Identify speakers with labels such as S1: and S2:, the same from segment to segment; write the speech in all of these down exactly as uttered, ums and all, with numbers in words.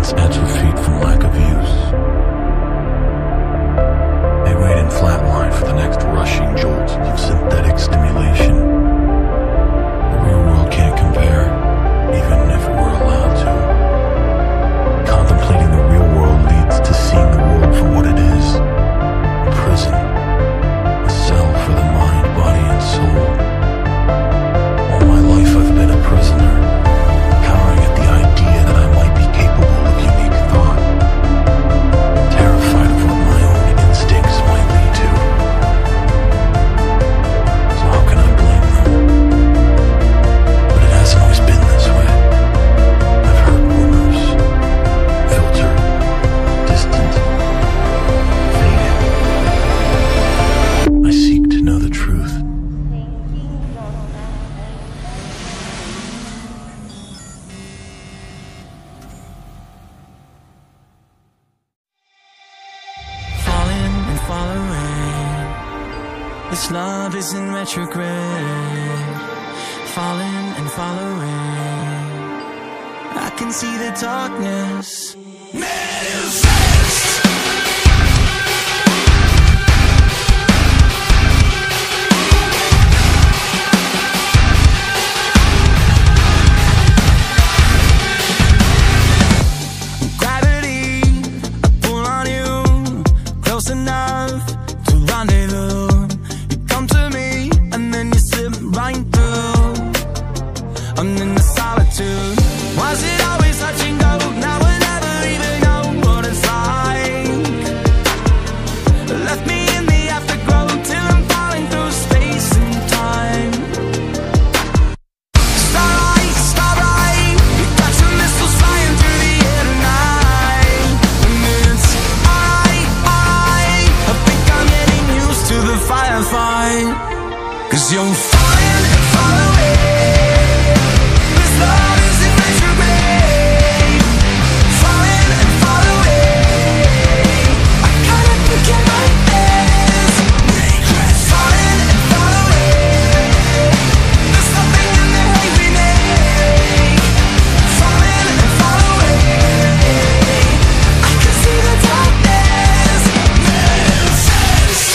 S1: Minds atrophied from lack of use. They wait in flatline for the next rushing jolt of synthetic stimulation. The real world can't compare, even if it were allowed to. Contemplating the real world leads to seeing the world for what it is. A prison. A cell for the mind, body, and soul. All my life I've been a prisoner, cowering at the idea that I might be capable of unique thought, terrified of what my own instincts might lead to. So how can I blame them? But it hasn't always been this way. I've heard rumors, filtered, distant, faded. I seek to know the truth.
S2: This love is in retrograde, falling and following. I can see the darkness manifest. Gravity, I pull on you, close enough to rendezvous. I'm in the solitude. Was it always touch and go? Now I never even know what it's like. Left me in the afterglow till I'm falling through space and time. Starlight, starlight, you got your missiles flying through the air tonight. And it's alright, alright, I think I'm getting used to the firefight. Cause you're falling and following. Love is in retrograde, falling and following. I kinda think it like this. Falling and following. There's something in the way we make. Falling and following. I can see the darkness manifest.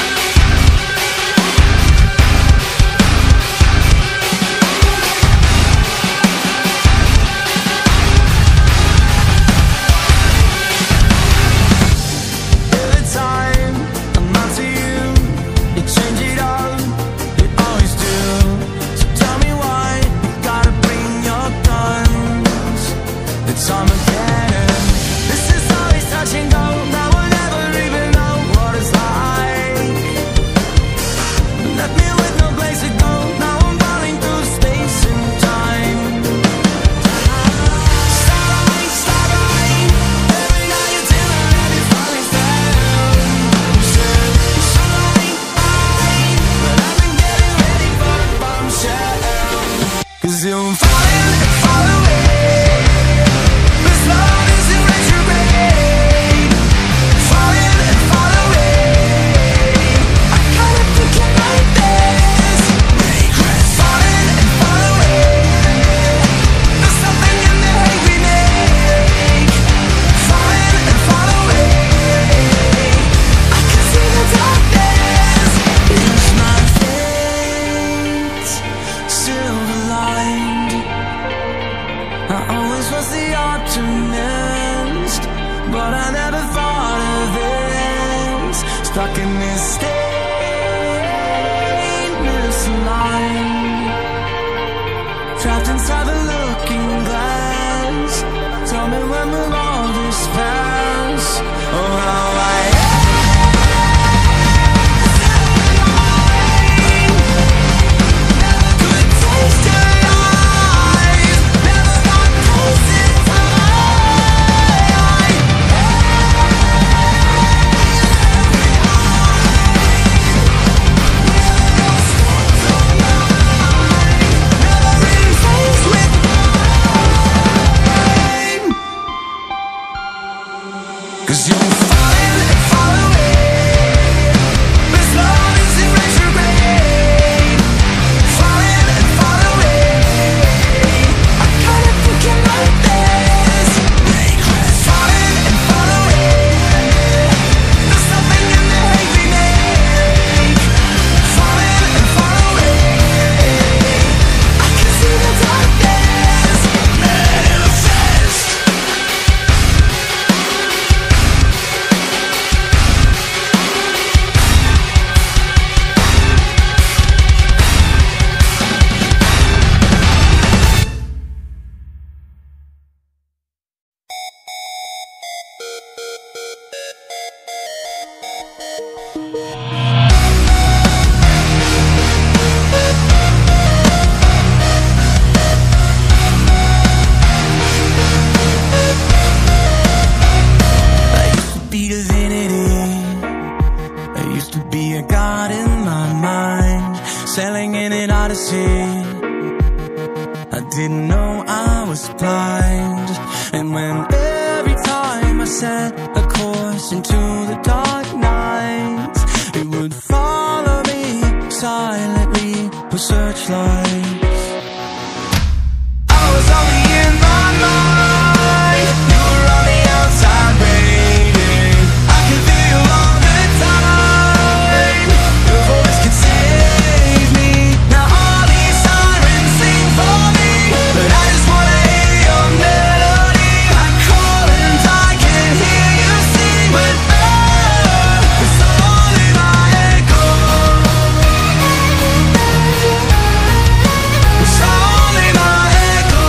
S2: It's Armageddon. This is always touch and go. Now we'll never even know what it's like. Left me with no place to go. Now I'm falling through space and time. Starlight, starlight, every night you till the rain is falling down. Starlight, light, but I've been getting ready for the bombshell. Cause you're falling and following. Love is in retrograde, falling and following. I kinda think it like this. Falling and following. There's something in the way we make. Falling and following. I can see the darkness. It's my fate, silver lined. I always was the optimist, but I never thought of this. Stuck in this state, misaligned, trapped inside the looking glass. Tell me when will all this pass? Oh, how I could taste your eyes, never got close in time. odyssey. I didn't know I was blind. And when every time I set a course into the dark night, it would follow me silently with searchlights. I was only in my mind, you were on the outside waiting. I could feel you all the time, your voice could save me. Now all these sirens sing for me, but I just wanna hear your melody. I call and I can hear you sing, but oh, it's only my echo. It's only my echo.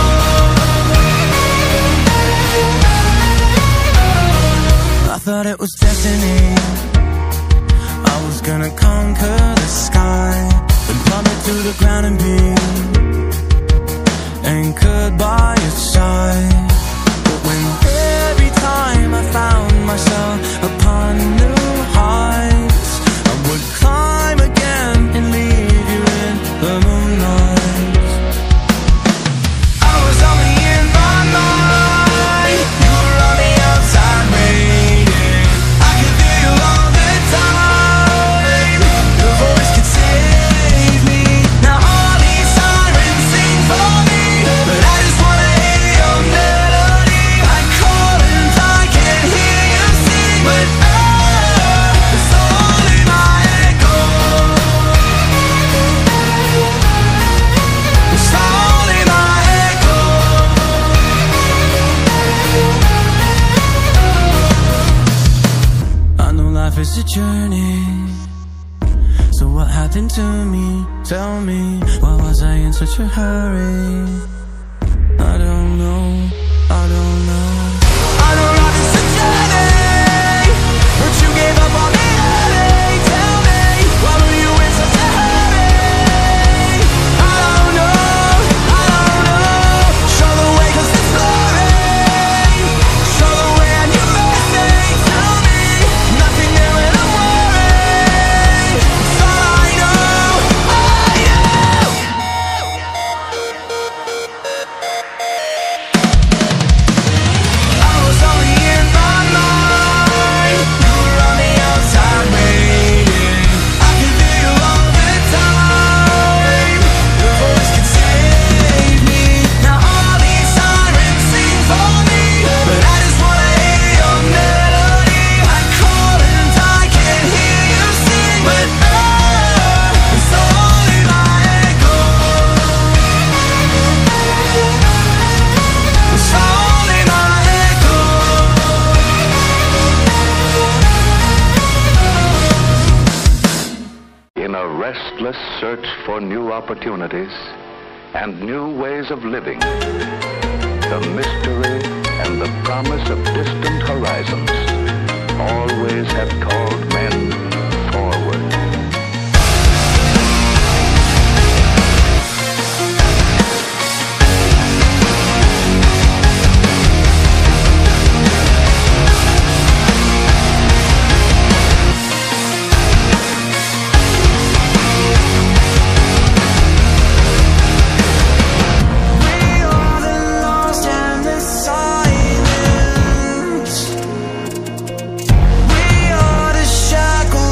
S2: I thought it was destiny, I was gonna conquer the sky and plummet to the ground and be anchored by your side. But when every time I found myself upon new heights, I would climb again and leave you in the moonlight. I was only in my mind, you were on the outside waiting. I could feel you all the time, your voice could save me. Now all these sirens sing for me, but I just wanna hear your melody. I call and I can hear you sing, but oh, it's only my echo. It's only my echo. I know life is a journey, so what happened to me? Tell me, why was I in such a hurry? I don't know, I don't know. I know life is a journey, but you gave up on me early. Tell me, why were you in such a hurry? I don't know, I don't know. Show the way 'cause it's blurry. Show the way and you mercy. Tell me, nothing new and I'm worried. It's all I know, I know. I was only in my mind, you were on the outside waiting. I could feel you all the time, your voice could save me. Now all these sirens sing for me, but I just wanna hear your melody. I call and I can hear you sing, but oh, it's only my echo. It's only my echo.
S3: In a restless search for new opportunities and new ways of living, the mystery and the promise of distant horizons always have called men forward.
S2: We are the lost and the silent. We are the shackles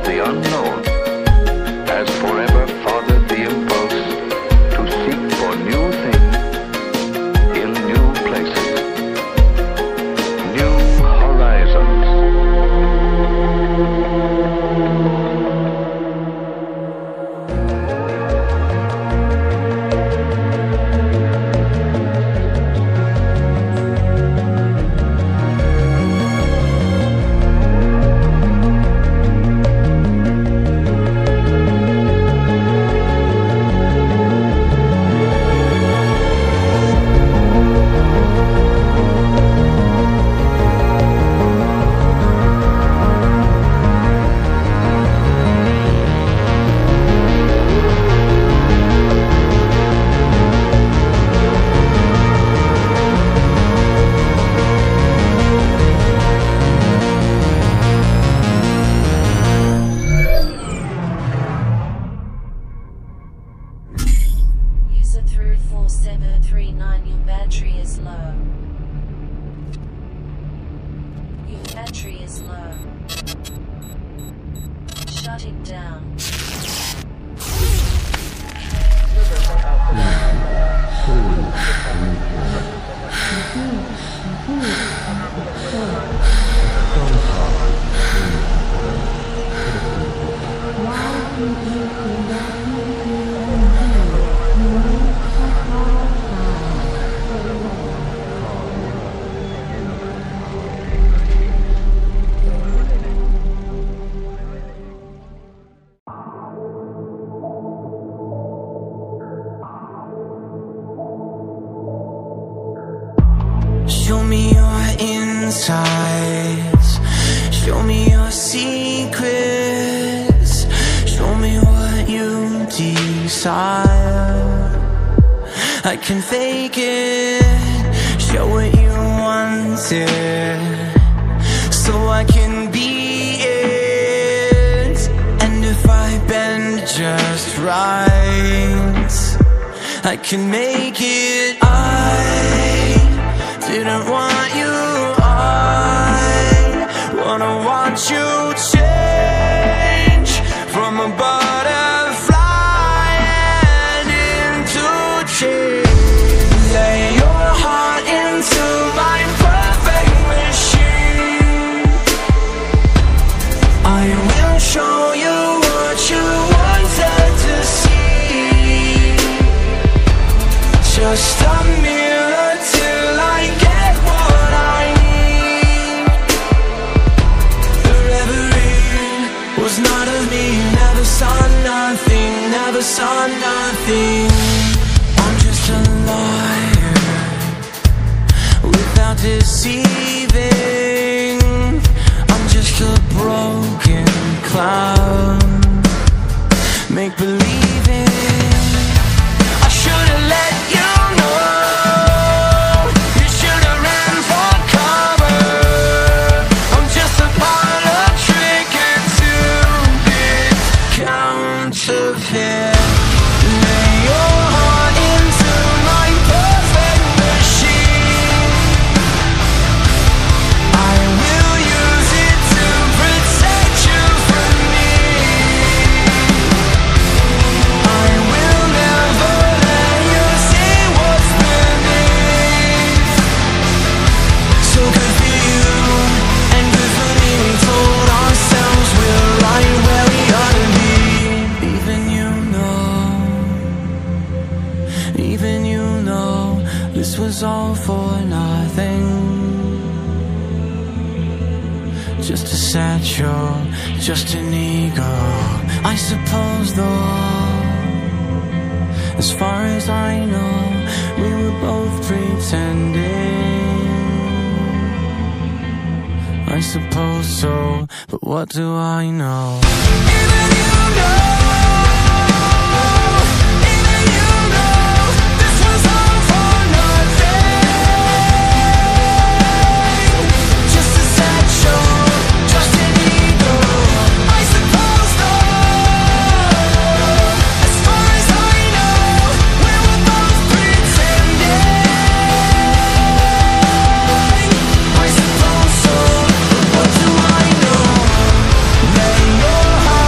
S3: of the unknown has forever fathered the impulse to seek for new things in new places, new horizons.
S4: User through four seven three nine, your battery is low. Your battery is low. Shutting down.
S2: Show me your insides, show me your secrets, show me what you desire. I can fake it, show what you wanted, so I can be it. And if I bend just right, I can make it. I didn't want you, I wanna watch you change from a butterfly and into chains. Lay your heart into my perfect machine. I will show you what you wanted to see. Just a mirror till I get what I need. The reverie was not of me. Never saw nothing, never saw nothing. I'm just a liar without deceiving. I'm just a broken clown, make believing. I should've let you know. You should've ran for cover. I'm just a part of tricking to get counterfeit. Lay your heart into my perfect machine. I will use it to protect you from me. I will never let you see what's beneath. So good for you and good for me. We told ourselves we're right where we ought to be. Even you know, even you know, this was all for nothing. Just a satchel, just an ego, I suppose though. As far as I know, we were both pretending. I suppose so, but what do I know? Even you know, even you know, this was all for nothing. Just a satchel, just an ego, I suppose though. As far as I know, we were both pretending. I suppose so, but what do I know? Lay your heart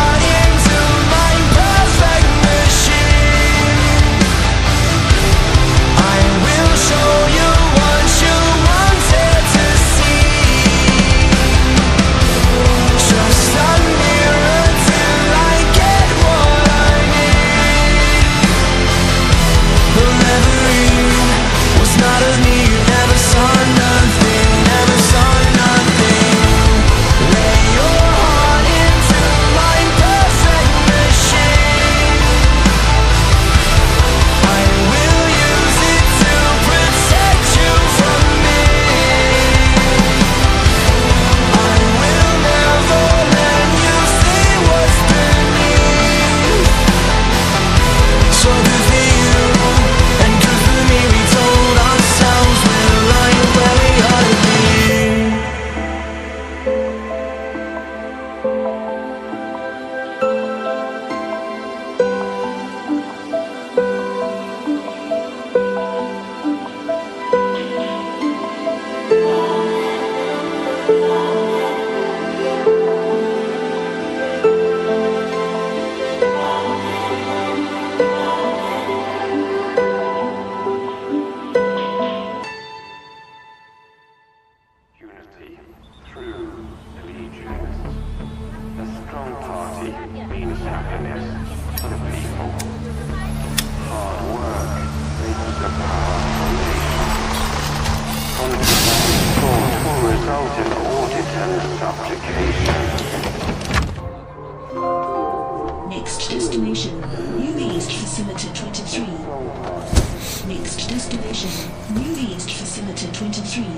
S5: happiness for the people. Hard work leads to powerful nations. Concentrated thought will result in audit and subjugation.
S6: Next destination, New East Facility twenty-three. Next destination, New East Facility twenty-three.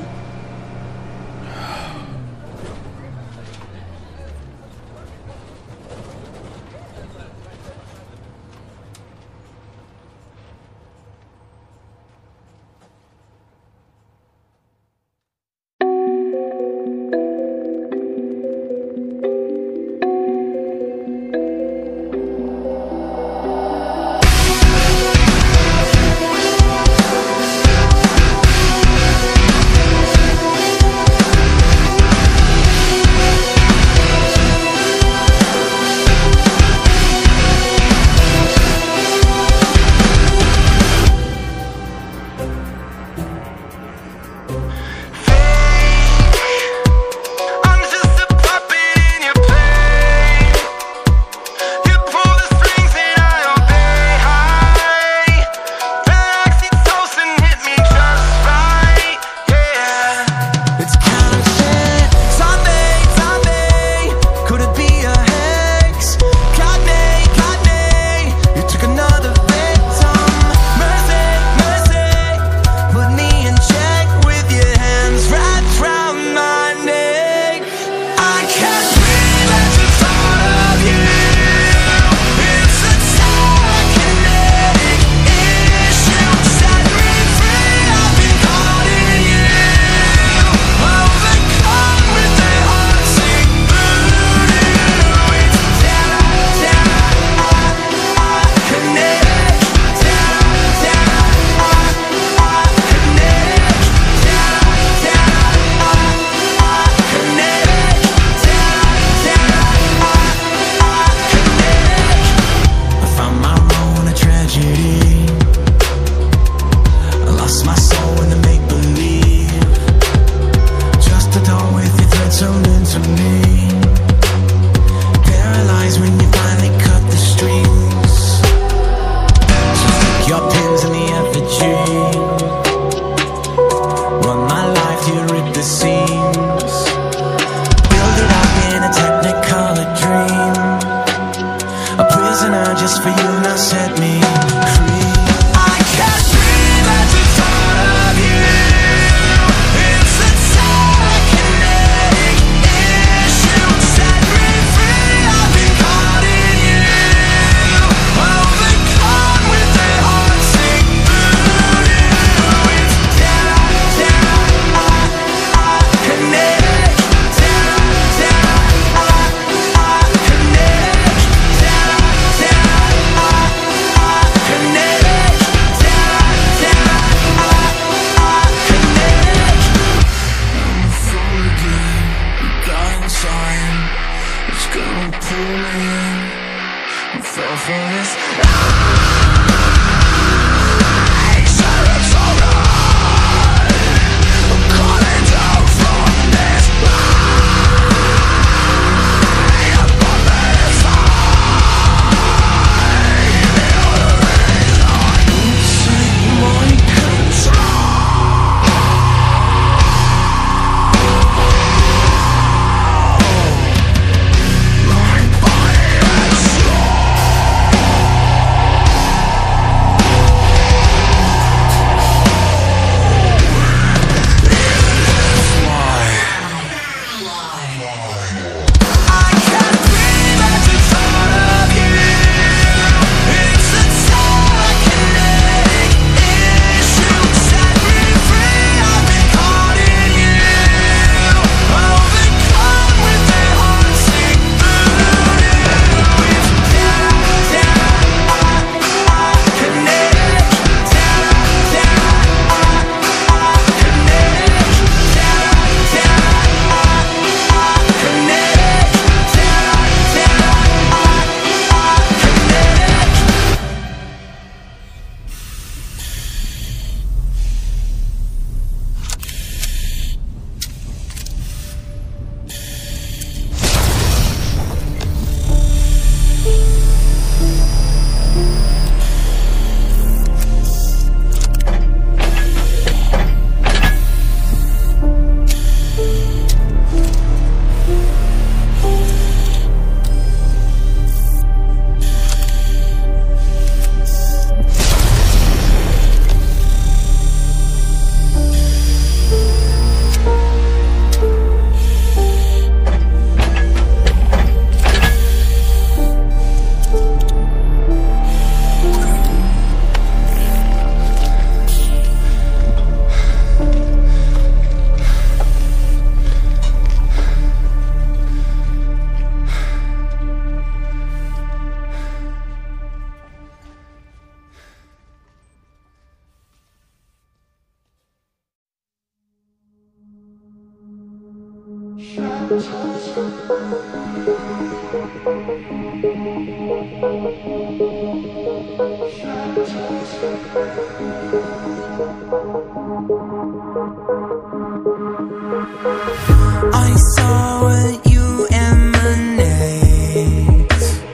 S2: I saw what you emanate.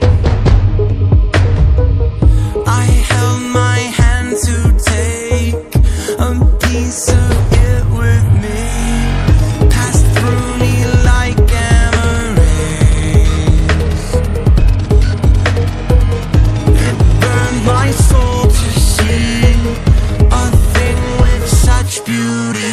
S2: I held my hand to take a piece of it with me. Passed through me like gamma rays. It burned my soul to see a thing with such beauty.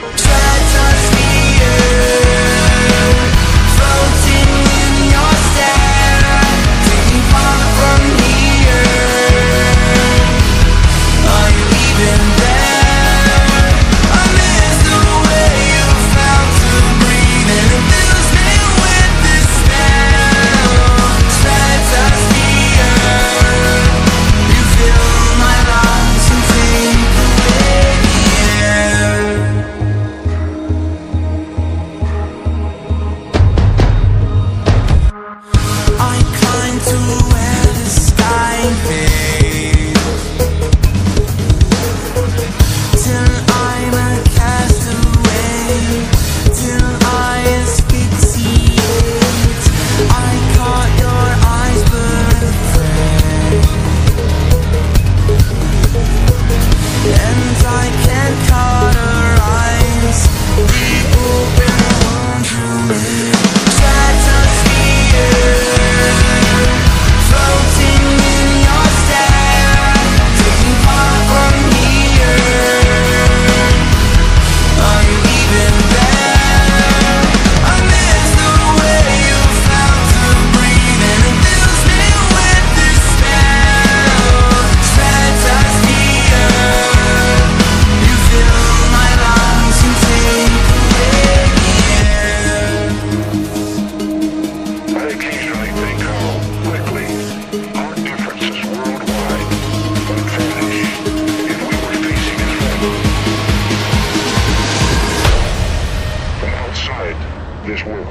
S5: This world.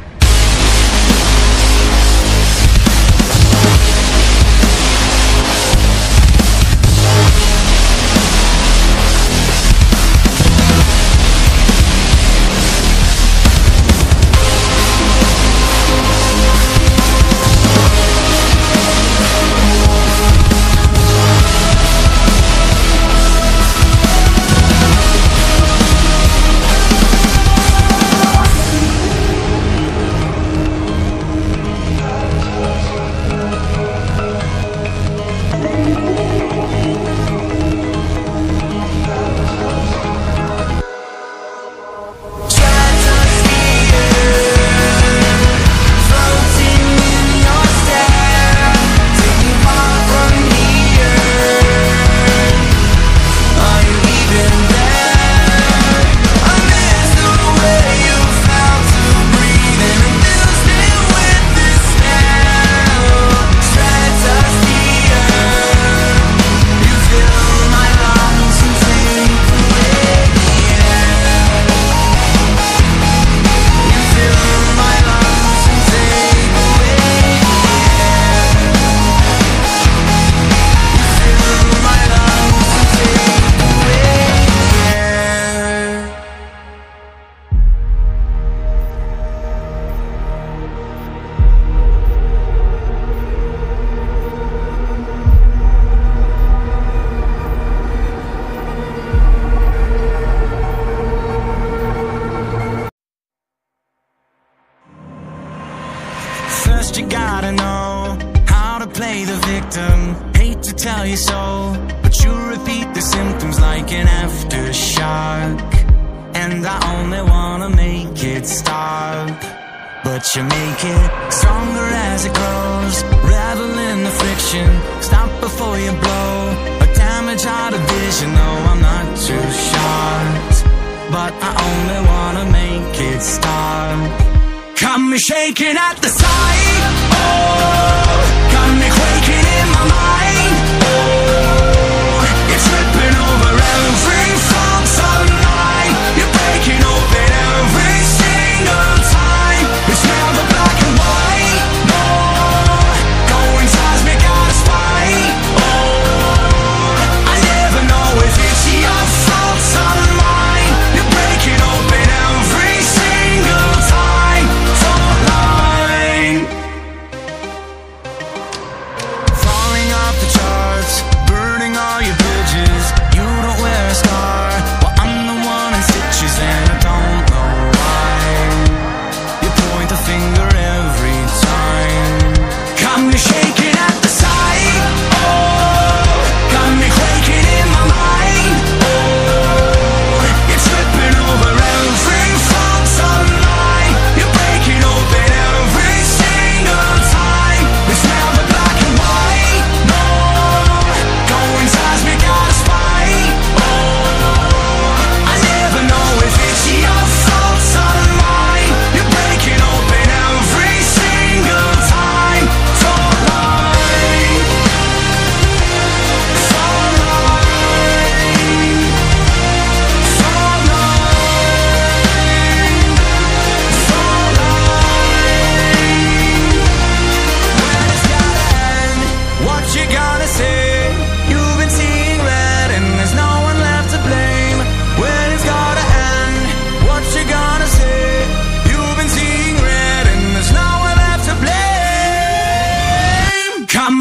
S2: First you gotta know how to play the victim. Hate to tell you so, but you repeat the symptoms like an aftershock. And I only wanna make it stop, but you make it stronger as it grows. Revel in the friction, stop before you blow. A damage out of vision, no, I'm not too short, but I only wanna make it stop. Got me shaking at the sight, oh, got me quaking in my mind, oh, you're tripping over every fault of mine. You're breaking open every single time.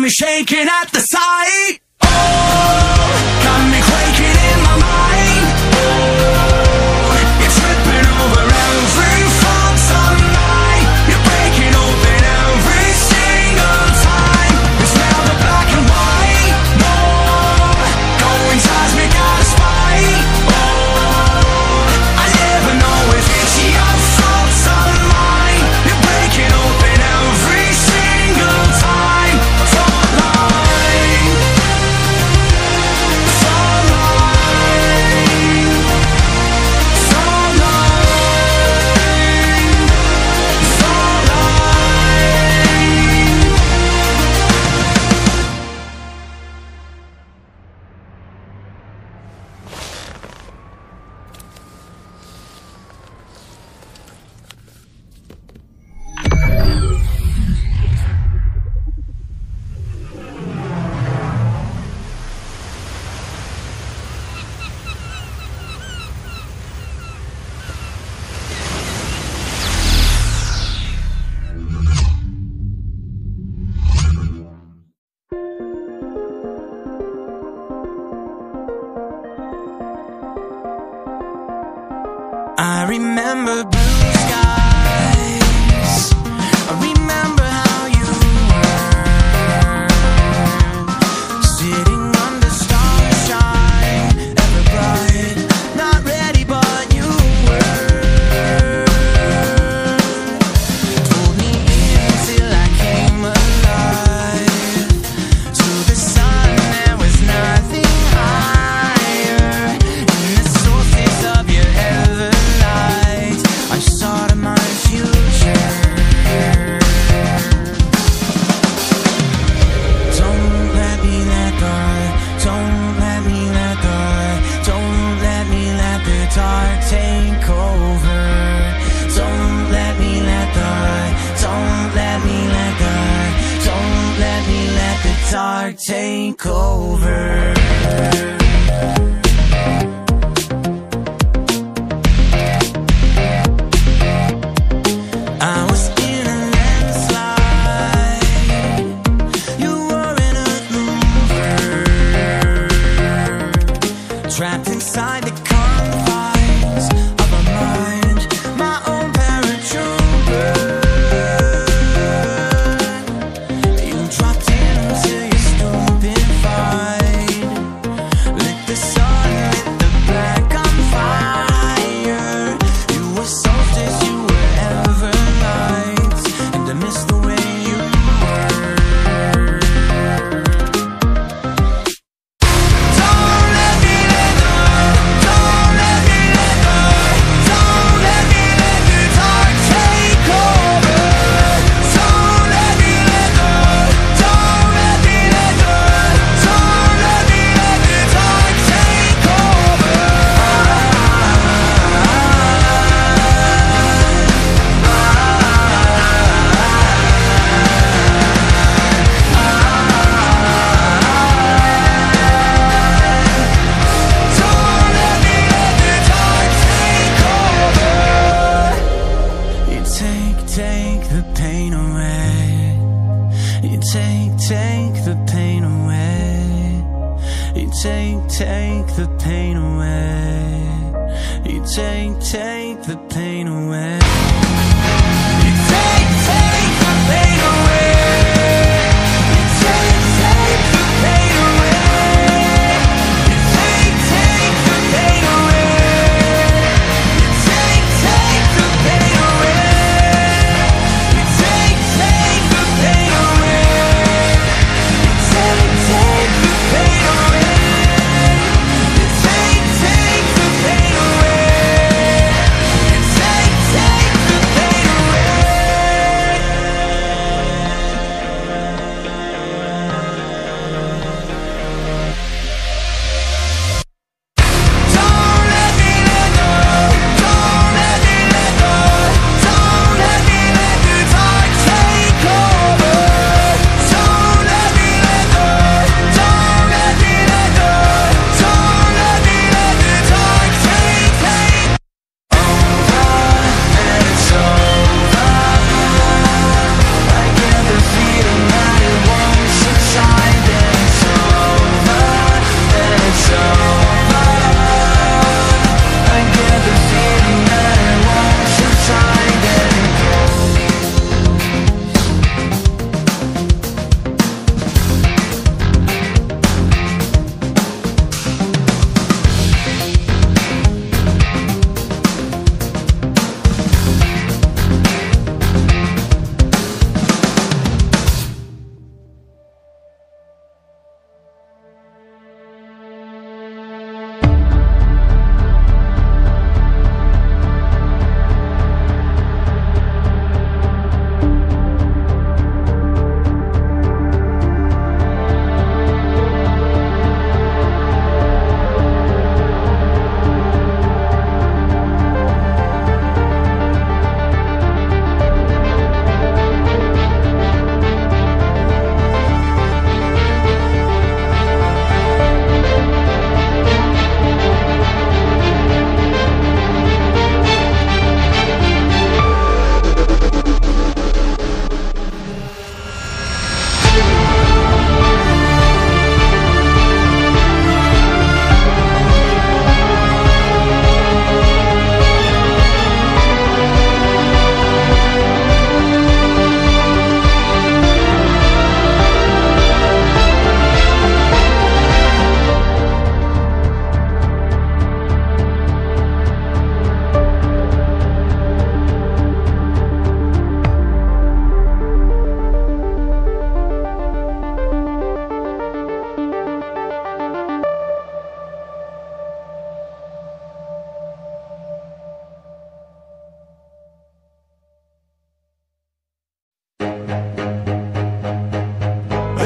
S2: me shaking at the sight. Oh, got me quaking in my mind. Oh, you're tripping over every fault of mine. You're breaking open every single time. It's never black and white. No, going ties me gotta spite. Oh, I never know if it's your fault or mine. You're breaking open every single time. Front line, front line, front line, front line. I remember blue skies. I remember how you were sitting under starshine, ever bright, not ready, but you were. Pulled me in till I came alive. To the sun, there was nothing higher. In the sources of your ever I saw to my future. Don't let me let go. Don't let me let go. Don't let me let the dark take over. Don't let me let go. Don't let me let go. Don't let me let the dark take over. I was in a landslide. You were in a mover, trapped inside the confines of a mind, my own paratrooper. You dropped into your stupefied, lit the sun, lit the black on fire. You were solstice, you were ever light, and I miss the way you were. Don't let me let go. Don't let me let go. Don't let me let the dark take over. Don't let me let go. Don't let me let go. Don't let me let the dark take over. Don't let me let the dark take over. You take, take the pain away. You take, take the pain away. You take, take the pain away. You take, take the pain away. You take, take the pain away. You take, take the pain away. You take, take the pain away. You take, take the pain away. You take, take the pain away. You take, take the pain away. You take, take the pain away. You take, take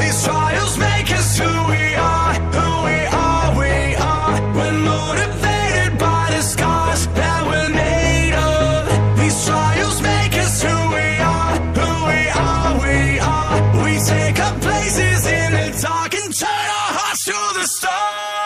S2: These trials make us who we are, who we are, we are. We're motivated by the scars that we're made of. These trials make us who we are, who we are, we are. We take up places in the dark and turn our hearts to the stars.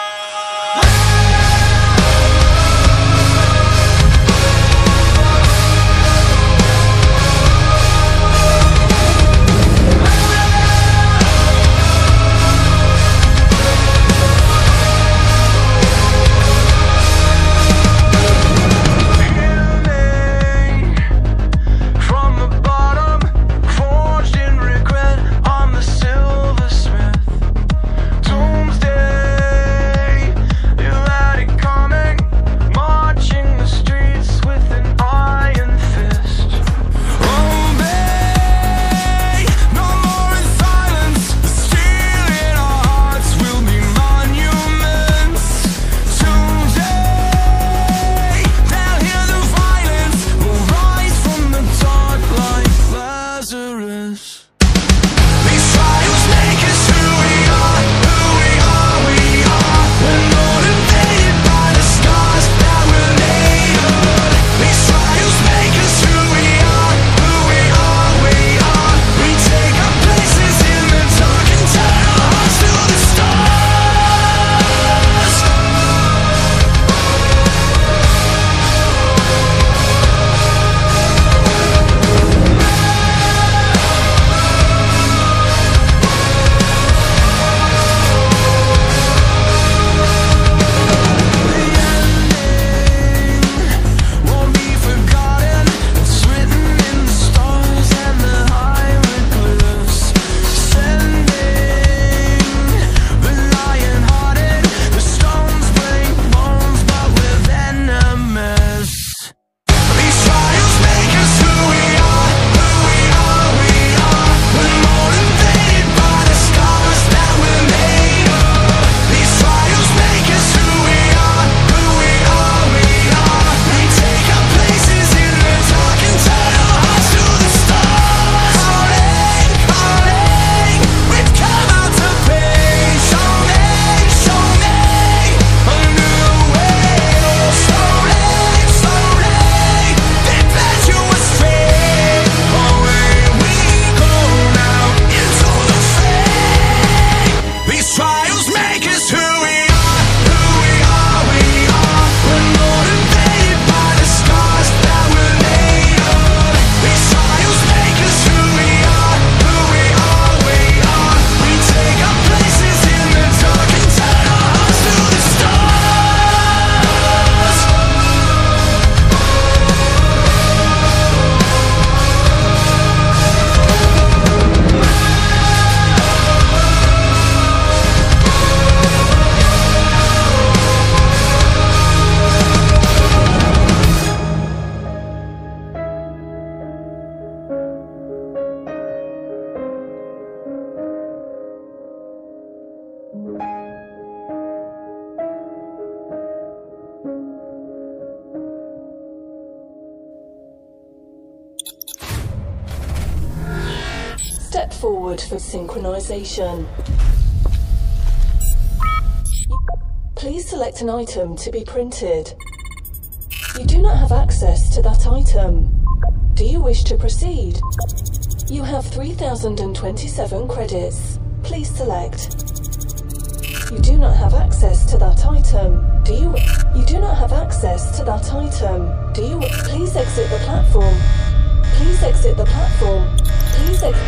S7: Step forward for synchronization. Please select an item to be printed. You do not have access to that item. Do you wish to proceed? You have three thousand twenty-seven credits. Please select. You do not have access to that item. Do you? You do not have access to that item. Do you? Please exit the platform. Please exit the platform. Please exit.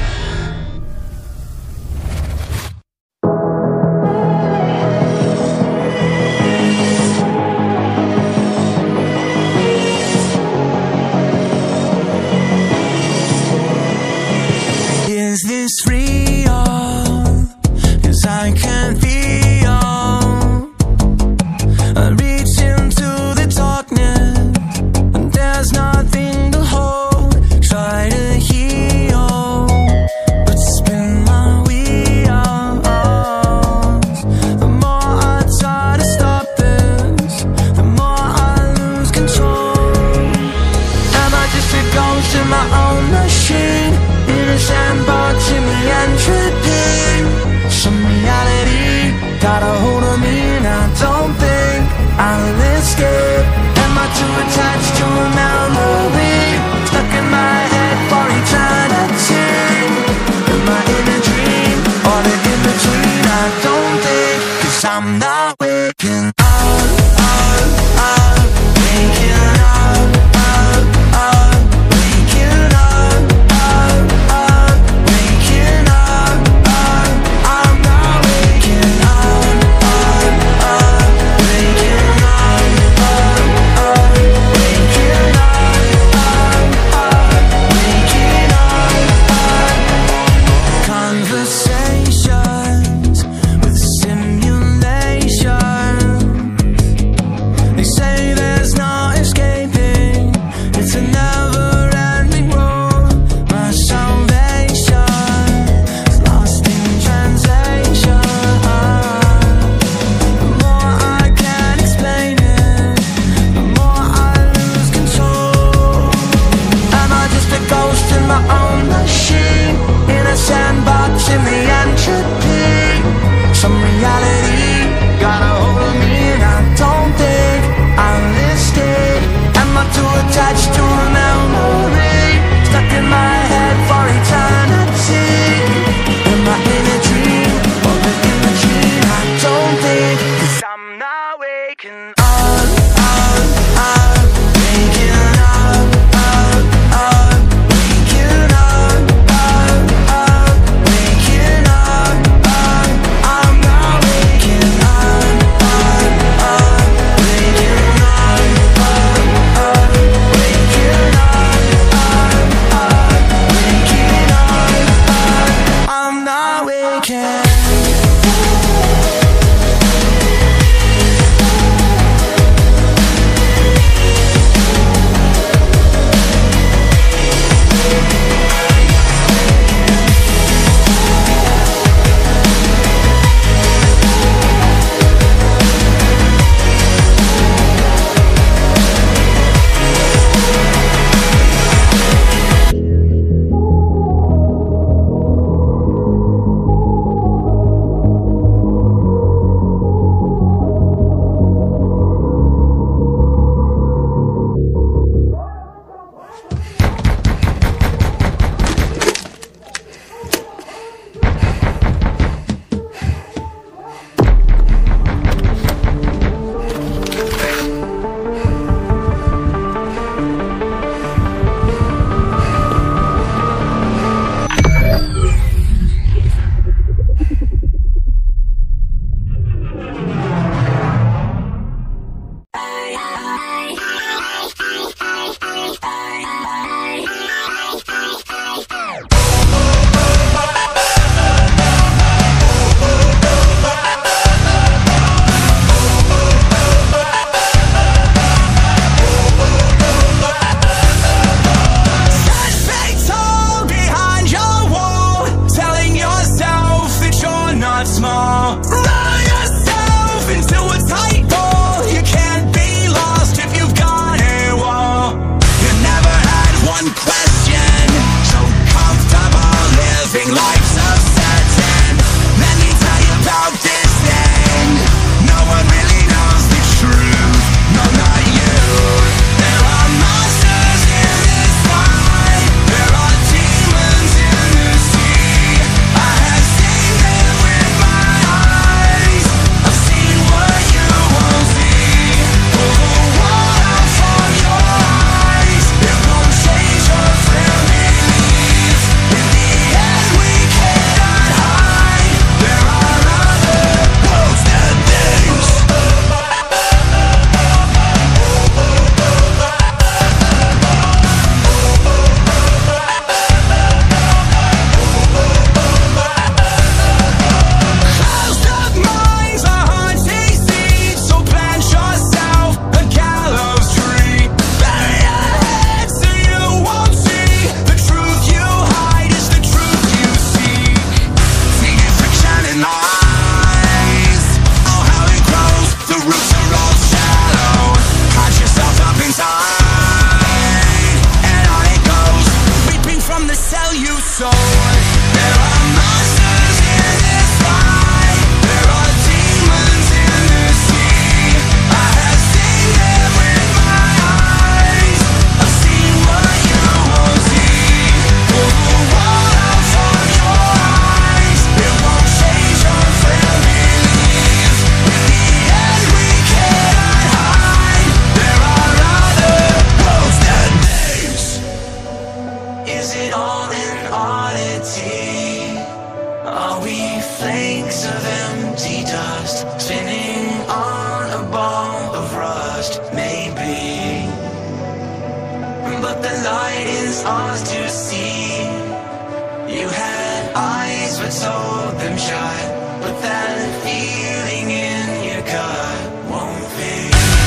S2: Is this real? 'Cause I can feel I reach into the darkness and there's nothing to hold. Try to heal got a hold of me and I don't think I'll escape. Am I too attached to a memory, stuck in my head for eternity? Am I in a dream or the in between? I don't think, 'cause I'm not waking up, up, up, waking up, up, up, waking up, up, up, waking up, up. I'm not waking up, up, up, waking up, up, up, waking up, up, up, waking up, up. Conversations with simulation. They say there's no escaping, it's a never-ending road. My salvation is lost in translation. The more I can explain it, the more I lose control. Am I just a ghost in my own machine, in a sandbox in the entropy? Some reality got a hold of me and I don't think I'll escape. Am I too attached to a memory, stuck in my head for eternity? Am I in a dream or the in between? I don't think, 'cause I'm not waking up, up, up, waking up, up, up, waking up, up, up, waking up, up. I'm not waking up, up, up, waking up, up, up, waking up, up, up, waking up, up. I'm not waking. Eyes flakes of empty dust, spinning on a ball of rust, maybe. But the light is ours to see. You had eyes but sold them shut, but that feeling in your gut won't fade.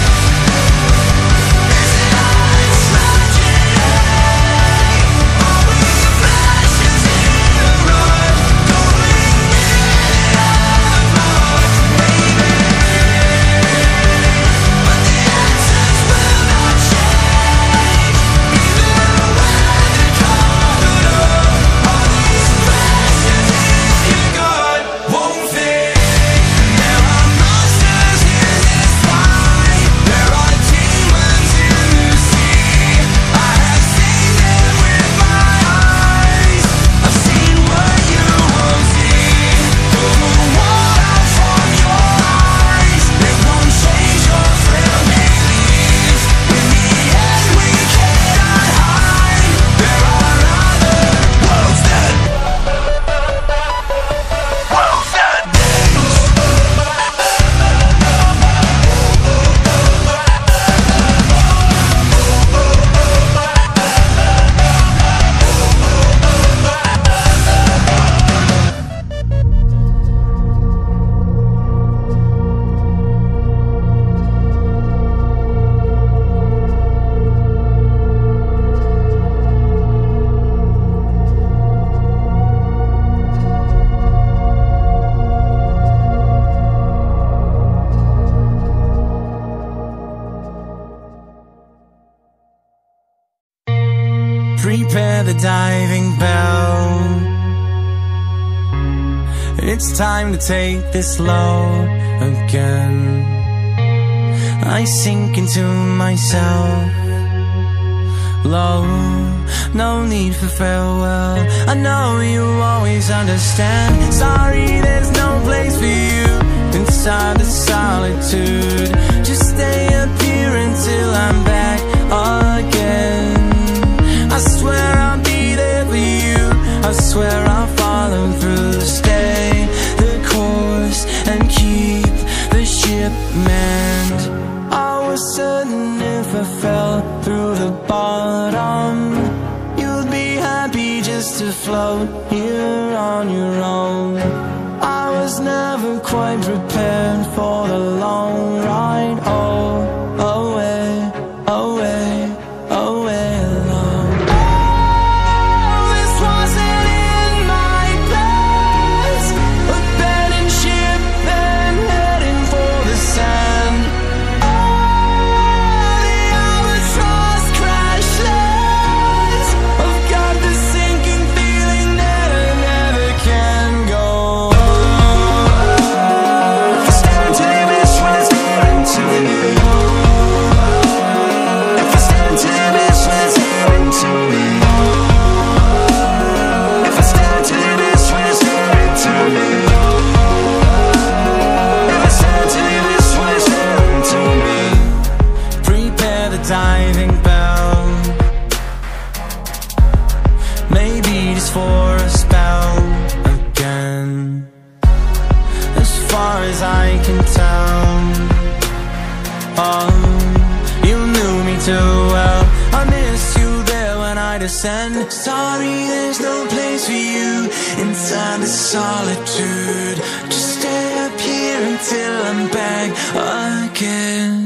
S2: Prepare the diving bell. It's time to take this load again. I sink into myself. Low, no need for farewell. I know you always understand. Sorry, there's no place for you inside the solitude. Just stay up here until I'm back again. I swear I'll be there for you. I swear I'll follow through. Stay the course and keep the ship manned. I was certain if I fell through the bottom, you'd be happy just to float here on your own. I was never quite prepared for the long ride. Oh, away, away, away. Diving bell, maybe just for a spell again. As far as I can tell, oh, you knew me too well. I miss you there when I descend. Sorry, there's no place for you inside the solitude. Just stay up here until I'm back again.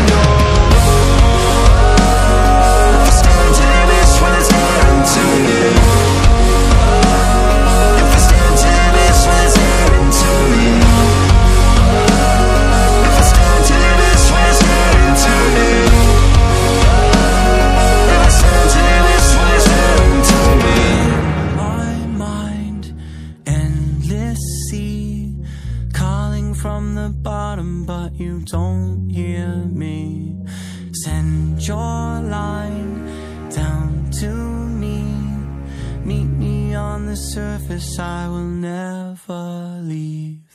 S2: To me. on the surface, I will never leave.